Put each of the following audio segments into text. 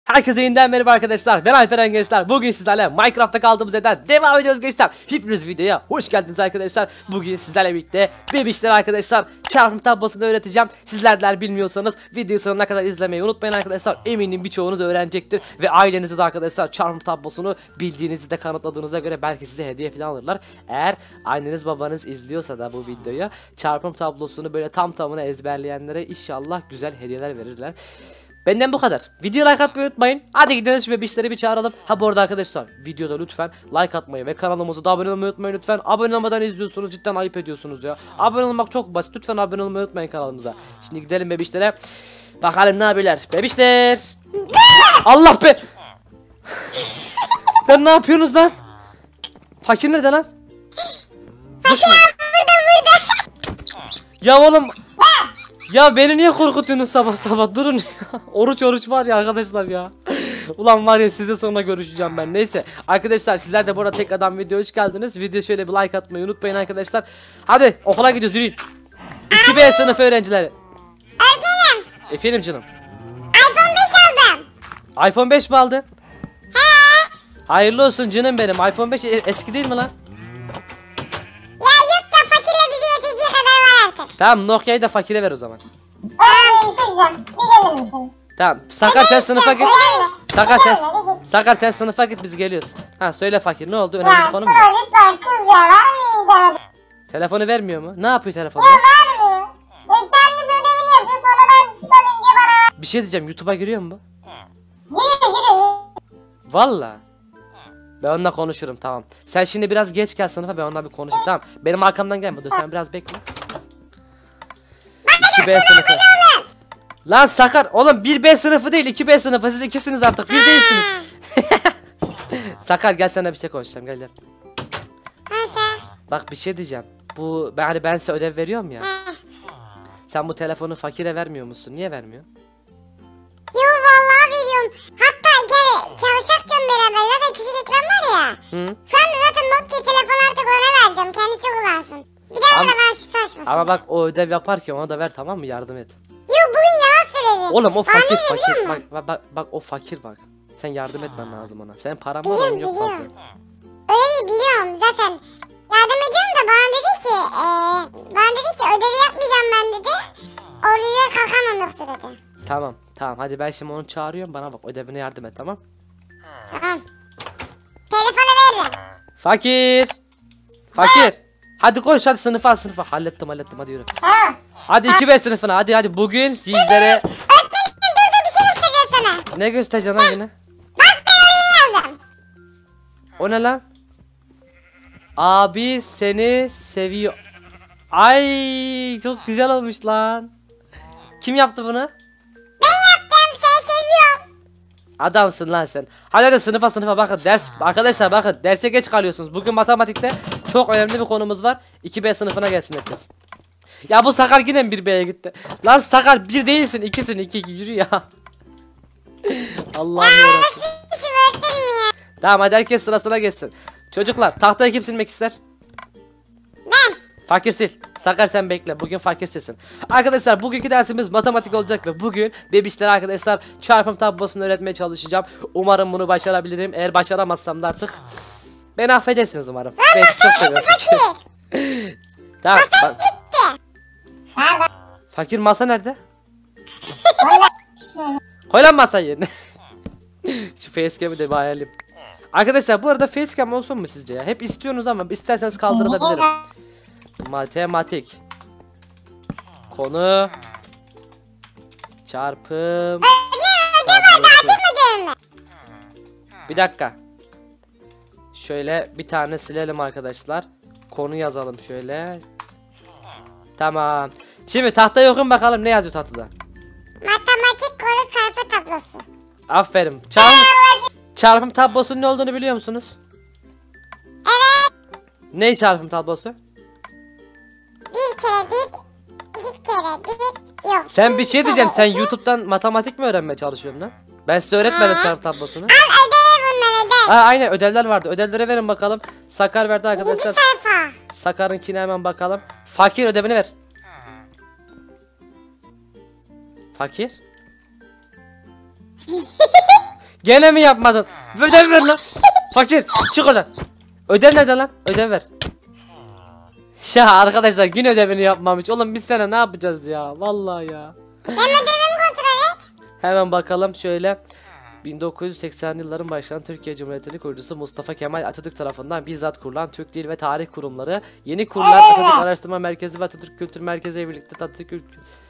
Herkese yeniden merhaba arkadaşlar. Ben Alperen gençler. Bugün sizlerle Minecraft'ta kaldığımız yerden devam ediyoruz gençler. Hepiniz videoya hoş geldiniz arkadaşlar. Bugün sizlerle birlikte bebişler arkadaşlar çarpım tablosunu öğreteceğim. Sizler bilmiyorsanız videoyu sonuna kadar izlemeyi unutmayın arkadaşlar. Eminim birçoğunuz öğrenecektir ve ailenize de arkadaşlar çarpım tablosunu bildiğinizi de kanıtladığınıza göre belki size hediye falan alırlar. Eğer anneniz babanız izliyorsa da bu videoyu çarpım tablosunu böyle tam tamına ezberleyenlere inşallah güzel hediyeler verirler. Benden bu kadar. Videoya like atmayı unutmayın. Hadi gidelim şu bebişleri bir çağıralım. Ha bu arada arkadaşlar videoda lütfen like atmayı ve kanalımıza da abone olmayı unutmayın lütfen. Abone olmadan izliyorsunuz, cidden ayıp ediyorsunuz ya. Abone olmak çok basit. Lütfen abone olmayı unutmayın kanalımıza. Şimdi gidelim bebişlere. Bakalım ne yapıyorlar. Bebişler. Allah be. Sen ne yapıyorsunuz lan? Fakir nerede lan? Fakir burada. Ya oğlum. Ya beni niye korkutuyorsunuz sabah sabah, durun ya. Oruç var ya arkadaşlar ya. Ulan var ya, sizle sonra görüşeceğim ben. Neyse arkadaşlar, sizler de bu arada tekrardan videoya hoş geldiniz. Video şöyle bir like atmayı unutmayın arkadaşlar. Hadi okula gidiyoruz, yürüyün. 2B sınıfı öğrencileri. Öğretmenim. Efendim canım. iPhone 5 aldım. iPhone 5 mi aldın? He. Hayırlı olsun canım benim. iPhone 5 eski değil mi lan? Ya yok ya, fakirle bize yeteceği kadar var artık. Tamam, Nokia'yı da fakire ver o zaman. Bir şey diyeceğim. Bir gelir misin? Tamam, Sakar sen sınıfa git. Sakar sen sınıfa git, biz geliyoruz. Ha söyle fakir, ne oldu? Önemli bir konu mu var? Lütfen kız ya, vermeyin de. Telefonu vermiyor mu? Ne yapıyor telefonda? Ya vermiyor. Kendisi ödevini yapıyor, sonra ben bir şey alayım diye bana. Bir şey diyeceğim, YouTube'a giriyor mu bu? Giriyor. Valla. Ben onunla konuşurum, tamam. Sen şimdi biraz geç gel sınıfa, ben onunla bir konuşayım, tamam. Benim arkamdan gelme, dur sen biraz bekle. 2B sınıfı. Lan Sakar, oğlum 1B sınıfı değil 2B sınıfı, siz ikisiniz artık, bir değilsiniz. Sakar gel, sana bir şey konuşacağım, gel gel. Nasıl? Bak bir şey diyeceğim. Bu ben size ödev veriyorum ya. Sen bu telefonu fakire vermiyor musun? Niye vermiyorsun? Yo vallahi veriyorum. Hatta gel çalışacaktım beraber. Zaten küçük ekran var ya. Hı? Şu anda zaten Nokia telefon artık ona vereceğim. Kendisi kullansın. Bir daha da ben şu saçmasın. Ama bak o ödev yaparken ona da ver, tamam mı? Yardım et. Yo bugün yalan söyledi. Oğlum o fakir Bana ne biliyor musun? bak o fakir bak. Sen yardım etmen lazım ona. Senin paran var, onun yok fazla. Öyle değil, biliyorum zaten. Yardım ediyorum da bana dedi ki ödevi yapmayacağım ben dedi. Oraya kalkamam yoksa dedi. Tamam hadi, ben şimdi onu çağırıyorum, bana bak ödevine yardım et, tamam. Tamam. Telefonu veririm. Fakir. Hadi koş, hadi sınıfa hallettim hadi yürü. Ha. Hadi 2B sınıfına, hadi bugün sizlere. Öğretmenim dur bir şey göstereceğim sana. Ne göstereceksin lan yine? Bak ben oraya yazdım. O ne lan? Abi seni seviyor. Ay çok güzel olmuş lan. Kim yaptı bunu? Ben yaptım, seni seviyorum. Adamsın lan sen. Hadi sınıfa bakın, ders arkadaşlar, bakın derse geç kalıyorsunuz. Bugün matematikte çok önemli bir konumuz var. 2B sınıfına gelsin herkes. Ya bu Sakar yine mi 1B'ye gitti? Lan Sakar 1 değilsin, 2'sin, 2 yürü ya. Allah'ım yarabbim. Nasıl bir şey öğretmenim ya? Tamam hadi herkes sırasına geçsin. Çocuklar tahtayı kim silmek ister? Ben. Fakir sil. Sakar sen bekle. Bugün fakir silsin. Arkadaşlar bugünkü dersimiz matematik olacak ve bugün bebişlere arkadaşlar çarpım tablosunu öğretmeye çalışacağım. Umarım bunu başarabilirim. Eğer başaramazsam da artık beni affedersiniz umarım. Ben sizi çok seviyorum çünkü. Tamam. Nerede? Fakir masa nerede? Koy lan masayı yerine. Şu facecam'i de bir hayalim. Arkadaşlar bu arada facecam olsun mu sizce ya? Hep istiyorsunuz ama isterseniz kaldırabilirim. Matematik. Konu çarpım tablosu. Bir dakika. Şöyle bir tane silelim arkadaşlar. Konu yazalım şöyle. Tamam. Şimdi tahtayı okuyun bakalım, ne yazıyor tahtada? Matematik konu çarpı tablosu. Aferin. Çarpım tablosunun ne olduğunu biliyor musunuz? Evet. Ne çarpım tablosu? Bir kere bir, iki kere bir, yok. Sen bir şey diyeceğim. Sen iki. YouTube'dan matematik mi öğrenmeye çalışıyorsun lan? Ben size öğretmedim çarpım tablosunu. Al ödev bunlar ödev. Aynen ödevler vardı. Ödevlere verin bakalım. Sakar verdi arkadaşlar. 7 sayfa. Sakar'ınkine hemen bakalım. Fakir ödevini ver. Fakir. Gene mi yapmadın? Ödev ver lan. Fakir çık oradan. Ödev nerede lan? Ödev ver. Ya arkadaşlar gün ödevini yapmamış. Oğlum biz sene ne yapacağız ya? Vallahi ya. Benim ödevimi kontrol et. Hemen bakalım şöyle. 1980'li yılların başlayan Türkiye Cumhuriyeti'nin kurucusu Mustafa Kemal Atatürk tarafından bizzat kurulan Türk Dil ve Tarih Kurumları, yeni kurulan Atatürk Araştırma Merkezi ve Atatürk Kültür Merkezi ile birlikte Atatürk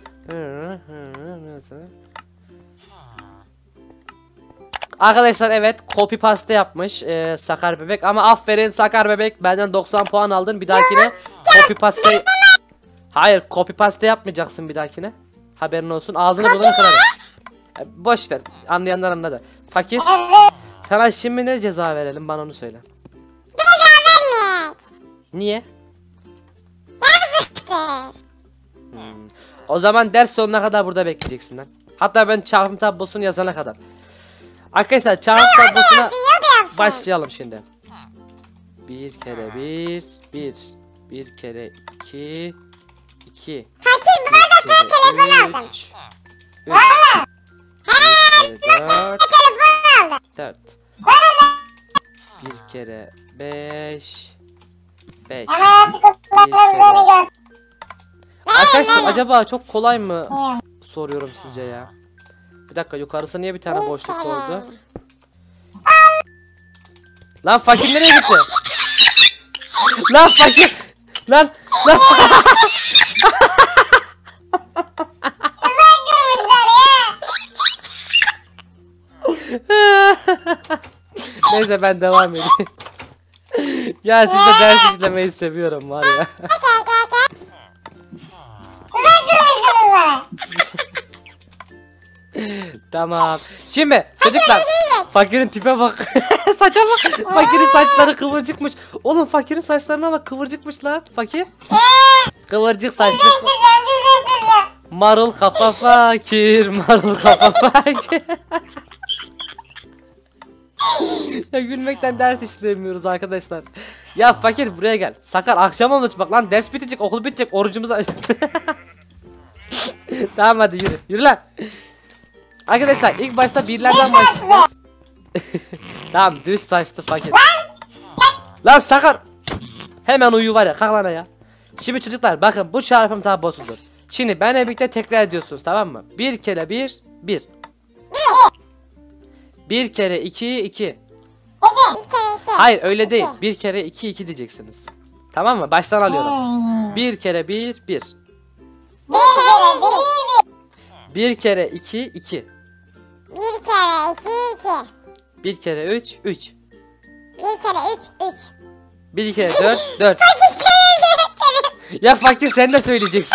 Arkadaşlar evet copy paste yapmış Sakar Bebek, ama aferin Sakar Bebek, benden 90 puan aldın. Bir dahakine copy paste, hayır copy paste yapmayacaksın bir dahakine, haberin olsun, ağzını burnunu kırarım. Boş ver, anlayanlar anladı. Fakir, sana şimdi ne ceza verelim, bana onu söyle. Ceza vermeyek. Niye? Kız. O zaman ders sonuna kadar burada bekleyeceksin lan. Hatta ben çarpım tablosunu yazana kadar. Arkadaşlar çarpım tablosuna Ya da yapsın. başlayalım şimdi. Bir kere bir kere iki. Fakir bu arada sana telefon aldım. Üç kere Telefon aldım. dört. Bir kere beş. Arkadaşlar acaba çok kolay mı soruyorum sizce ya? Bir dakika, yukarısı niye bir tane boşluk oldu? Lan fakir nereye gitti? Lan fakir! Lan! Neyse ben devam edeyim. Ya siz de ders işlemeyi seviyorum var ya. Tamam. Şimdi çocuklar, fakirin tipe bak. Saça bak. Fakirin saçları kıvırcıkmış. Oğlum fakirin saçlarına bak, kıvırcıkmış lan. Fakir. Kıvırcık saçlı. Marul kafa fakir. Marul kafa fakir. Ya gülmekten ders işlemiyoruz arkadaşlar. Ya fakir buraya gel. Sakar akşam olmuş bak lan, ders bitecek, okul bitecek, orucumuzu Tamam hadi yürü. Yürü lan. Arkadaşlar ilk başta birlerden başlayacağız. Tamam düz saçlı fakir. Lan Sakar. Hemen uyu var ya, kalk lan ya. Şimdi çocuklar bakın, bu çarpım tablosudur. Şimdi benle birlikte tekrar ediyorsunuz, tamam mı? Bir kere bir. Bir kere iki. Bir kere iki. Hayır öyle değil. Bir kere iki diyeceksiniz. Tamam mı? Baştan alıyorum. Bir kere bir. Bir kere bir. Bir kere iki. Bir kere iki. Bir kere üç. Bir kere üç. Bir kere dört. Ya fakir sen de söyleyeceksin.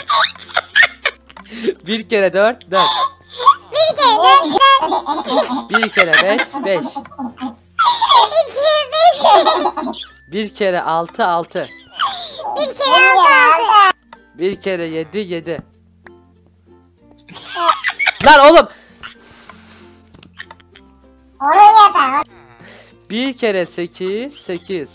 Bir kere dört. Bir kere dört. Bir kere beş. Bir kere beş. Bir kere altı. Bir kere altı. Bir kere yedi. Lan oğlum. Bir kere sekiz. Bir kere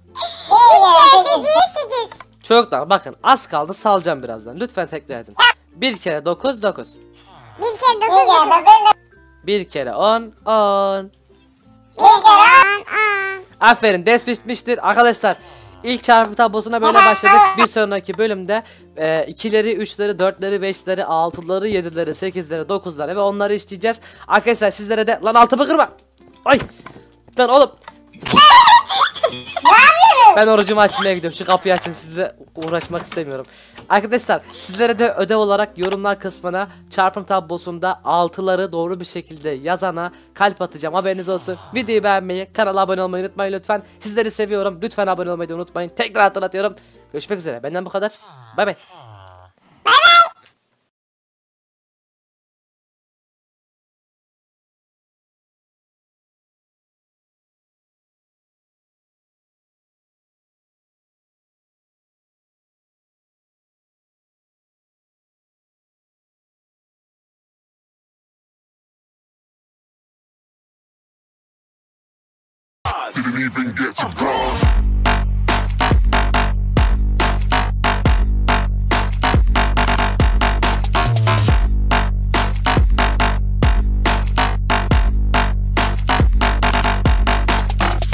sekiz. Çocuklar bakın az kaldı, salacağım birazdan. Lütfen tekrar edin. Bir kere dokuz. Bir kere dokuz. Bir kere on. Bir kere on. Aferin, ders bitmiştir arkadaşlar. İlk çarpım tablosuna böyle başladık. Bir sonraki bölümde ikileri, üçleri, dörtleri, beşleri, altıları, yedileri, sekizleri, dokuzları ve onları işleyeceğiz. Arkadaşlar sizlere de lan altımı kırma. Ay. Lan oğlum. Ben orucumu açmaya gidiyorum. Şu kapıyı açın, sizle uğraşmak istemiyorum. Arkadaşlar sizlere de ödev olarak yorumlar kısmına çarpım tablosunda altıları doğru bir şekilde yazana kalp atacağım, haberiniz olsun. Videoyu beğenmeyi, kanala abone olmayı unutmayın lütfen. Sizleri seviyorum. Lütfen abone olmayı da unutmayın. Tekrar hatırlatıyorum. Görüşmek üzere. Benden bu kadar. Bay bay. Didn't even get to cross.